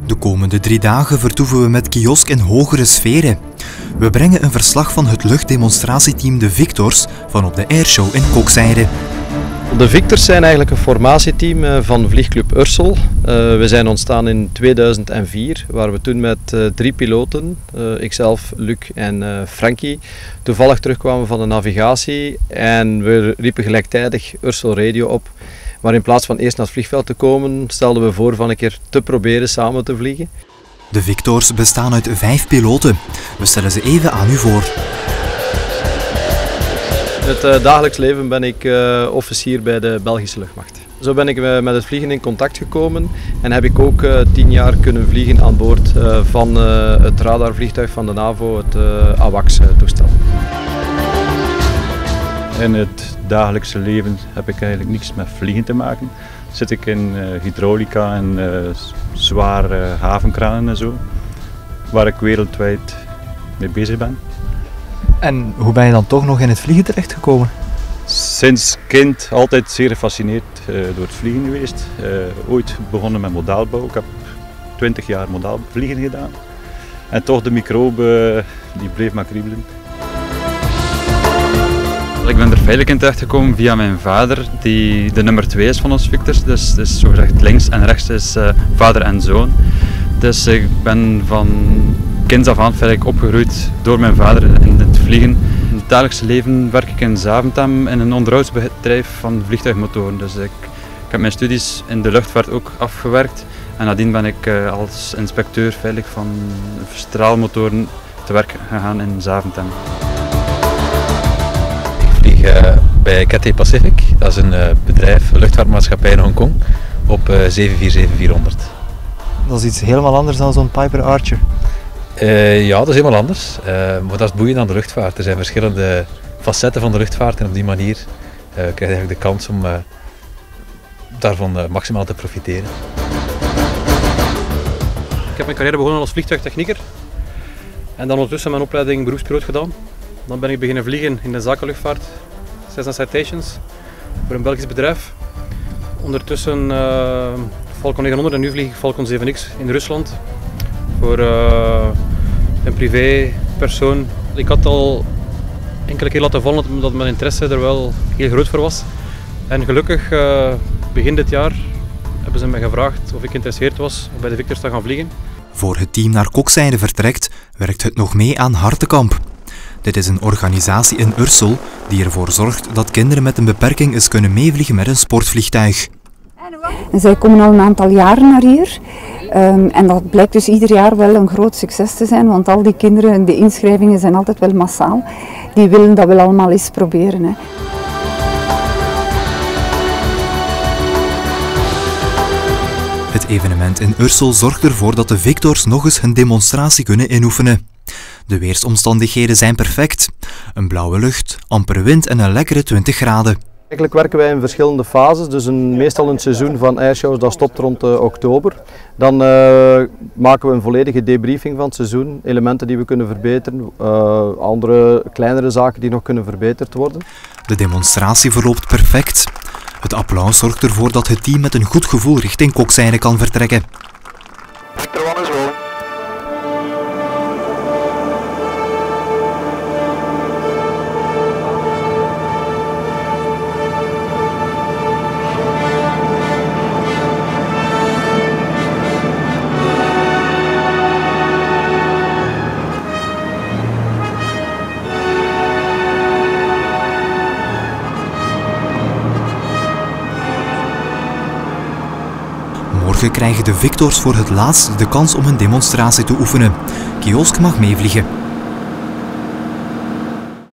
De komende 3 dagen vertoeven we met Kiosk in hogere sferen. We brengen een verslag van het luchtdemonstratieteam De Victors van op de Airshow in Kokzijde. De Victors zijn eigenlijk een formatieteam van Vliegclub Ursel. We zijn ontstaan in 2004, waar we toen met 3 piloten, ikzelf, Luc en Frankie, toevallig terugkwamen van de navigatie en we riepen gelijktijdig Ursel Radio op. Maar in plaats van eerst naar het vliegveld te komen, stelden we voor van een keer te proberen samen te vliegen. De Victors bestaan uit 5 piloten. We stellen ze even aan u voor. In het dagelijks leven ben ik officier bij de Belgische luchtmacht. Zo ben ik met het vliegen in contact gekomen en heb ik ook 10 jaar kunnen vliegen aan boord van het radarvliegtuig van de NAVO, het AWACS-toestel. In het dagelijkse leven heb ik eigenlijk niks met vliegen te maken. Zit ik in hydraulica en zware havenkranen en zo, waar ik wereldwijd mee bezig ben. En hoe ben je dan toch nog in het vliegen terechtgekomen? Sinds kind altijd zeer gefascineerd door het vliegen geweest. Ooit begonnen met modelbouw. Ik heb 20 jaar modelvliegen gedaan. En toch de microbe die bleef maar kriebelen. Ik ben er feitelijk in terechtgekomen via mijn vader, die de nummer 2 is van ons Victors. Dus zogezegd links en rechts is vader en zoon. Dus ik ben van kinds af aan feitelijk opgegroeid door mijn vader in het vliegen. In het dagelijkse leven werk ik in Zaventem in een onderhoudsbedrijf van vliegtuigmotoren. Dus ik heb mijn studies in de luchtvaart ook afgewerkt. En nadien ben ik als inspecteur feitelijk van straalmotoren te werk gegaan in Zaventem. Bij Cathay Pacific, dat is een bedrijf, een luchtvaartmaatschappij in Hongkong, op 747-400. Dat is iets helemaal anders dan zo'n Piper Archer. Ja, dat is helemaal anders, maar dat is boeiend aan de luchtvaart. Er zijn verschillende facetten van de luchtvaart en op die manier krijg je eigenlijk de kans om daarvan maximaal te profiteren. Ik heb mijn carrière begonnen als vliegtuigtechnieker en dan ondertussen mijn opleiding beroepspiloot gedaan. Dan ben ik beginnen vliegen in de zakenluchtvaart, Cessna Citations, voor een Belgisch bedrijf. Ondertussen Falcon 900 en nu vlieg ik Falcon 7X in Rusland voor een privépersoon. Ik had al enkele keer laten vallen dat mijn interesse er wel heel groot voor was. En gelukkig, begin dit jaar, hebben ze mij gevraagd of ik geïnteresseerd was om bij de Victors te gaan vliegen. Voor het team naar Kokzijde vertrekt, werkt het nog mee aan Hartenkamp. Dit is een organisatie in Ursel die ervoor zorgt dat kinderen met een beperking eens kunnen meevliegen met een sportvliegtuig. En zij komen al een aantal jaren naar hier en dat blijkt dus ieder jaar wel een groot succes te zijn, want al die kinderen, de inschrijvingen zijn altijd wel massaal, die willen dat wel allemaal eens proberen. Hè. Het evenement in Ursel zorgt ervoor dat de Victors nog eens hun demonstratie kunnen inoefenen. De weersomstandigheden zijn perfect. Een blauwe lucht, amper wind en een lekkere 20 graden. Eigenlijk werken wij in verschillende fases, dus meestal een seizoen van airshows dat stopt rond oktober. Dan maken we een volledige debriefing van het seizoen, elementen die we kunnen verbeteren, andere kleinere zaken die nog kunnen verbeterd worden. De demonstratie verloopt perfect. Het applaus zorgt ervoor dat het team met een goed gevoel richting Kokzijde kan vertrekken. Morgen krijgen de Victors voor het laatst de kans om een demonstratie te oefenen. Kiosk mag meevliegen.